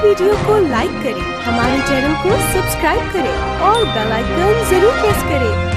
video को like करें, हमारे चैनल को सब्सक्राइब करें और बेल आइकन जरूर प्रेस करें